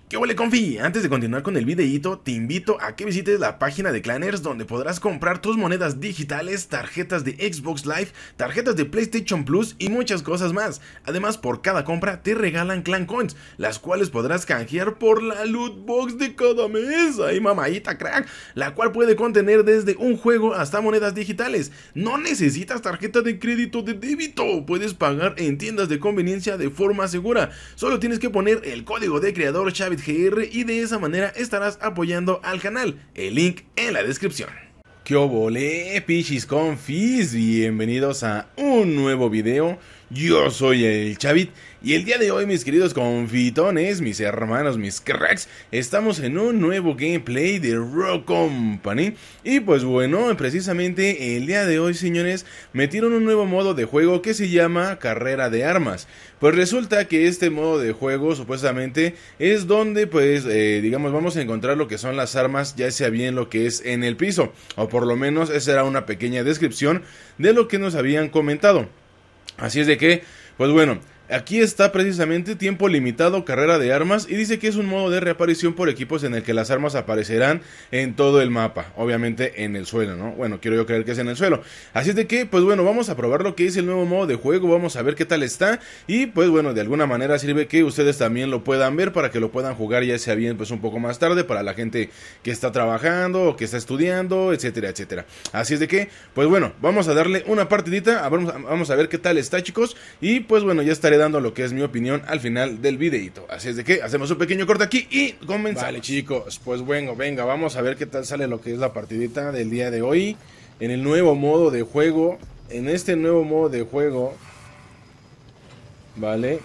¿Qué huele, confi? Antes de continuar con el videíto, te invito a que visites la página de Clanners, donde podrás comprar tus monedas digitales, tarjetas de Xbox Live, tarjetas de PlayStation Plus y muchas cosas más. Además, por cada compra te regalan Clan Coins, las cuales podrás canjear por la loot box de cada mes. ¡Ay, mamadita crack! La cual puede contener desde un juego hasta monedas digitales. No necesitas tarjeta de crédito de débito, puedes pagar en tiendas de conveniencia de forma segura. Solo tienes que poner el código de creador Chavit GR y de esa manera estarás apoyando al canal. El link en la descripción. ¿Qué obole, pichis confis? Bienvenidos a un nuevo video. Yo soy el Chavit y el día de hoy, mis queridos confitones, mis hermanos, mis cracks, estamos en un nuevo gameplay de Rogue Company. Y pues bueno, precisamente el día de hoy, señores, metieron un nuevo modo de juego que se llama Carrera de Armas. Pues resulta que este modo de juego supuestamente es donde pues digamos vamos a encontrar lo que son las armas, ya sea bien lo que es en el piso, o por lo menos esa era una pequeña descripción de lo que nos habían comentado. Así es de que, pues bueno, aquí está precisamente tiempo limitado, carrera de armas, y dice que es un modo de reaparición por equipos en el que las armas aparecerán en todo el mapa, obviamente en el suelo, ¿no? Bueno, quiero yo creer que es en el suelo. Así es de que, pues bueno, vamos a probar lo que es el nuevo modo de juego, vamos a ver qué tal está, y pues bueno, de alguna manera sirve que ustedes también lo puedan ver para que lo puedan jugar ya sea bien pues un poco más tarde para la gente que está trabajando o que está estudiando, etcétera, etcétera. Así es de que, pues bueno, vamos a darle una partidita, vamos a ver qué tal está, chicos, y pues bueno, ya estaré dando lo que es mi opinión al final del videito. Así es de que hacemos un pequeño corte aquí y comenzamos. Vale, chicos, pues bueno, venga, vamos a ver qué tal sale lo que es la partidita del día de hoy en el nuevo modo de juego. En este nuevo modo de juego, vale.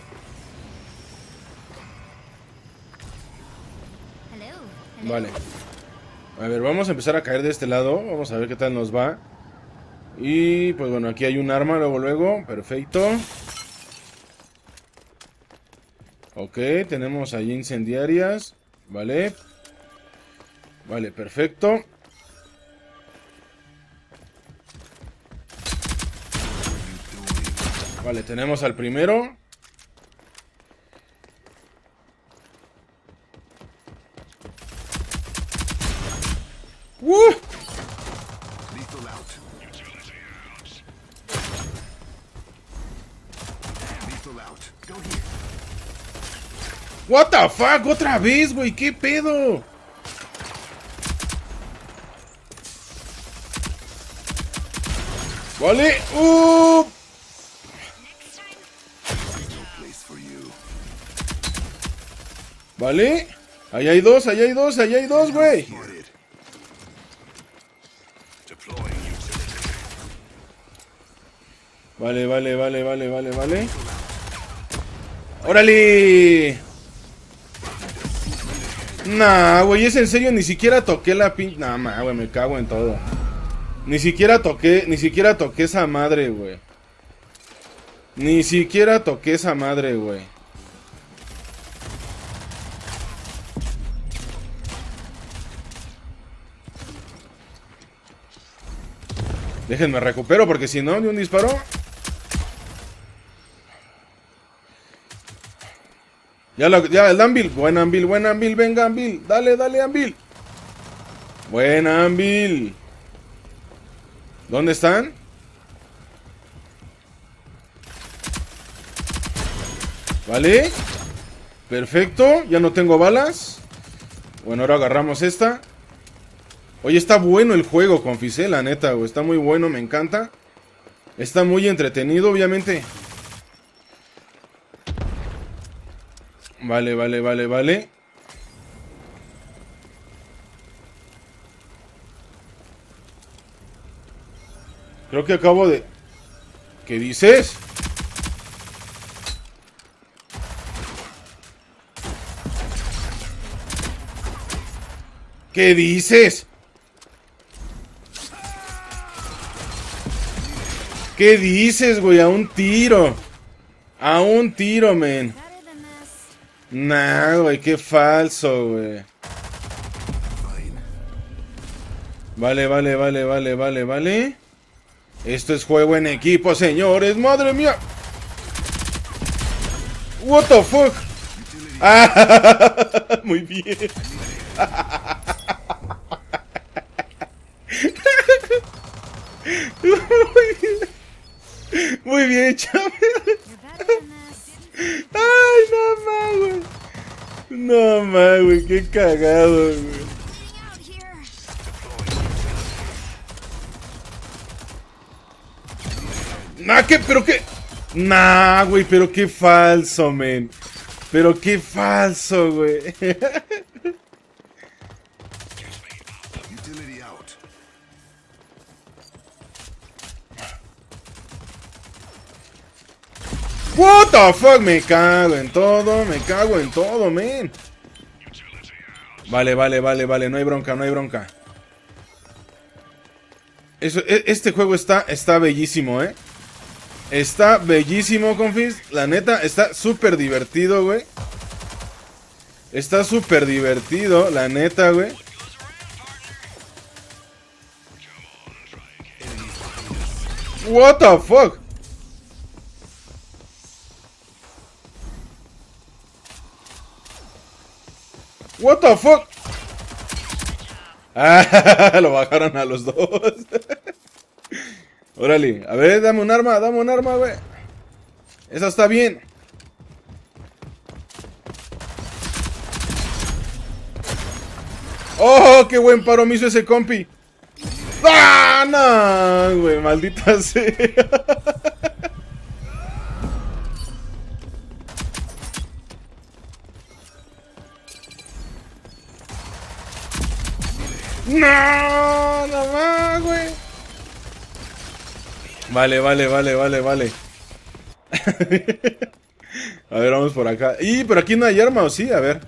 Vale. A ver, vamos a empezar a caer de este lado. Vamos a ver qué tal nos va. Y pues bueno, aquí hay un arma luego. Perfecto. Ok, tenemos ahí incendiarias. Vale. Vale, perfecto. Vale, tenemos al primero. What the fuck, otra vez, güey, qué pedo. Vale, vale, ahí hay dos, güey. Vale. ¡Órale! Nah, güey, es en serio, ni siquiera toqué la pin... Nah, güey, me cago en todo. Ni siquiera toqué esa madre, güey. Déjenme recupero porque si no, de un disparo. Ya el Anvil. Buen Anvil, venga Anvil. Dale Anvil. Buen Anvil. ¿Dónde están? Vale. Perfecto, ya no tengo balas. Bueno, ahora agarramos esta. Oye, está bueno el juego, confisé, la neta, güey. Está muy bueno, me encanta. Está muy entretenido, obviamente. Vale. Creo que acabo de... ¿Qué dices? ¿Qué dices? ¿Qué dices, güey? A un tiro, men. Nah, güey, qué falso, güey. Vale. Esto es juego en equipo, señores. ¡Madre mía! What the fuck. Ah, muy bien. Muy bien, chaval. Ay, no más, güey. No más, güey, qué cagado, güey. Nah, ¿qué? ¿Pero qué? Nah, güey, pero qué falso, men. Pero qué falso, güey. What the fuck, me cago en todo, men. Vale, no hay bronca, no hay bronca. Este juego está bellísimo, Está bellísimo, confis. La neta, está súper divertido, güey. Está súper divertido, la neta, güey. What the fuck. What the fuck. Ah, lo bajaron a los dos. Órale, a ver, dame un arma, güey. Esa está bien. ¡Oh, qué buen paro me hizo ese compi! ¡Ah, no, güey! Maldita sea. ¡No! ¡No más, güey! Vale. A ver, vamos por acá. Pero aquí no hay arma, ¿o sí? A ver.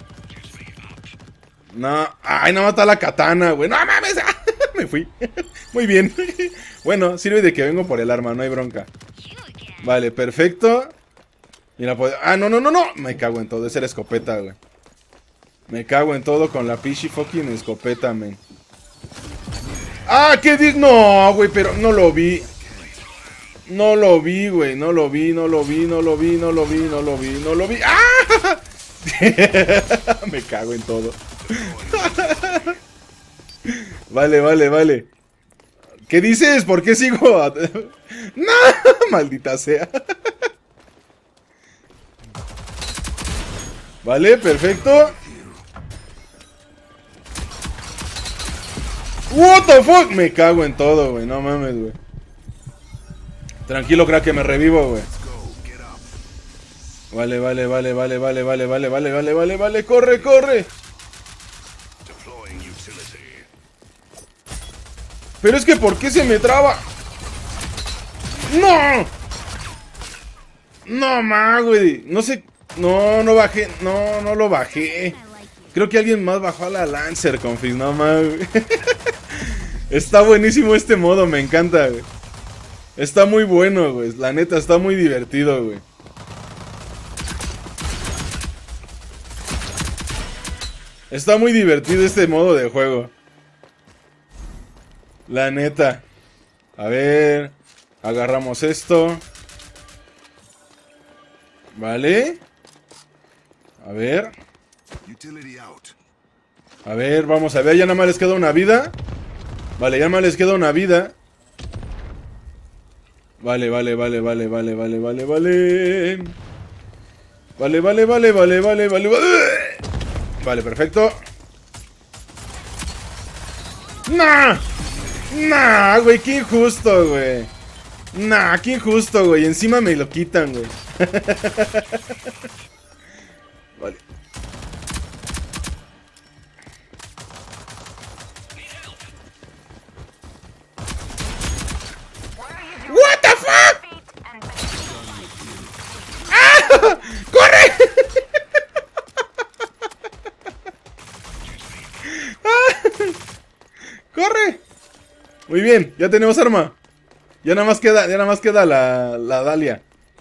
No. Ay, nada más está la katana, güey. No mames. Me fui. Muy bien. Bueno, sirve de que vengo por el arma, no hay bronca. Vale, perfecto. Mira, pues. Ah, no. Me cago en todo. Esa era escopeta, güey. Me cago en todo con la pichi fucking escopeta, men. Ah, qué digno. No, güey, pero no lo vi. No lo vi, güey. No lo vi. ¡Ah! Me cago en todo. Vale. ¿Qué dices? ¿Por qué sigo? No, maldita sea. Vale, perfecto. What the fuck? Me cago en todo, güey. No mames, güey. Tranquilo, crack, que me revivo, güey. Vale. Corre. Pero es que, ¿por qué se me traba? ¡No! No, ma, güey. No sé. No bajé. No lo bajé. Creo que alguien más bajó a la Lancer, confis. No, ma, güey. Está buenísimo este modo, me encanta, güey. Está muy bueno, güey. La neta, está muy divertido, güey. Está muy divertido este modo de juego. La neta. A ver. Agarramos esto. Vale. A ver. A ver, vamos a ver. Ya nada más les queda una vida. Vale, ya nada más les queda una vida. Vale. Vale, perfecto. Nah, güey, qué injusto, güey. Nah, qué injusto, güey. Encima me lo quitan, güey. Vale. What the fuck? ¡Ah! ¡Corre! ¡Corre! Muy bien, ya tenemos arma. Ya nada más queda la Dalia.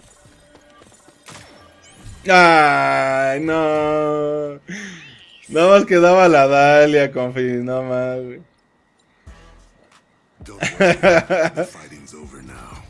Ay, no. Nada más quedaba la Dalia, confi. No más, güey.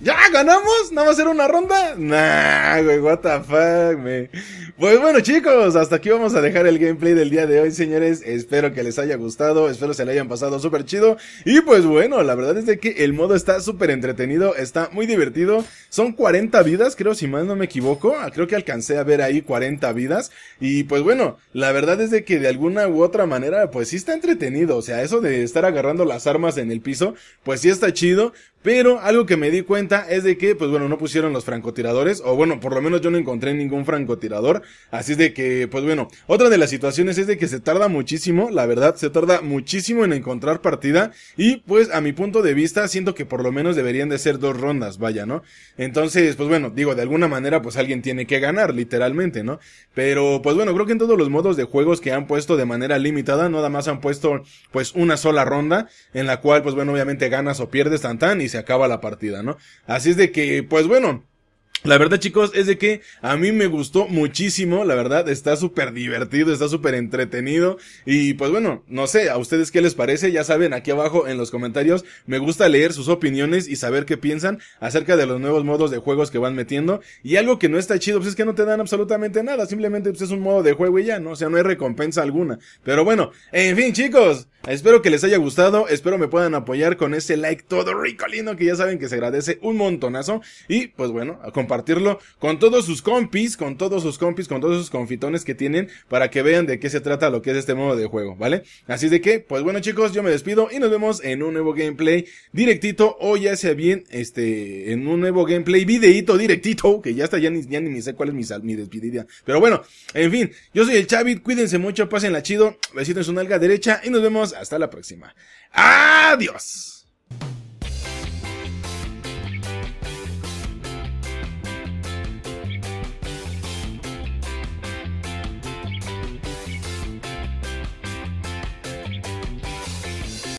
¿Ya ganamos? ¿Nada más era una ronda? Nah, güey, what the fuck, me. Pues bueno, chicos, hasta aquí vamos a dejar el gameplay del día de hoy, señores. Espero que les haya gustado, espero se le hayan pasado súper chido. Y pues bueno, la verdad es de que el modo está súper entretenido, está muy divertido. Son 40 vidas, creo, si mal no me equivoco. Creo que alcancé a ver ahí 40 vidas. Y pues bueno, la verdad es de que de alguna u otra manera, pues sí está entretenido. O sea, eso de estar agarrando las armas en el piso, pues sí está chido. Pero algo que me di cuenta es de que, pues bueno, no pusieron los francotiradores, o bueno, por lo menos yo no encontré ningún francotirador, así es de que, pues bueno, otra de las situaciones es de que se tarda muchísimo, la verdad, se tarda muchísimo en encontrar partida, y pues a mi punto de vista siento que por lo menos deberían de ser 2 rondas, vaya, ¿no? Entonces, pues bueno, digo, de alguna manera pues alguien tiene que ganar, literalmente, ¿no? Pero, pues bueno, creo que en todos los modos de juegos que han puesto de manera limitada, nada más han puesto, pues una sola ronda, en la cual, pues bueno, obviamente ganas o pierdes tan y se acaba la partida, ¿no? Así es de que, pues bueno, la verdad, chicos, es de que a mí me gustó muchísimo, la verdad, está súper divertido, está súper entretenido, y pues bueno, no sé, a ustedes qué les parece, ya saben, aquí abajo en los comentarios, me gusta leer sus opiniones y saber qué piensan acerca de los nuevos modos de juegos que van metiendo, y algo que no está chido, pues es que no te dan absolutamente nada, simplemente pues es un modo de juego y ya, ¿no? O sea, no hay recompensa alguna, pero bueno, en fin, chicos, espero que les haya gustado, espero me puedan apoyar con ese like todo rico, lindo, que ya saben que se agradece un montonazo, y pues bueno, a compartirlo con todos sus compis, con todos sus confitones que tienen, para que vean de qué se trata lo que es este modo de juego, ¿vale? Así de que, pues bueno, chicos, yo me despido y nos vemos en un nuevo gameplay directito, o ya sea bien, en un nuevo gameplay videíto directito, que ya está, ya ni sé cuál es mi despedida, pero bueno, en fin, yo soy el Chavit, cuídense mucho, pásenla chido, besito en su nalga derecha y nos vemos hasta la próxima. ¡Adiós!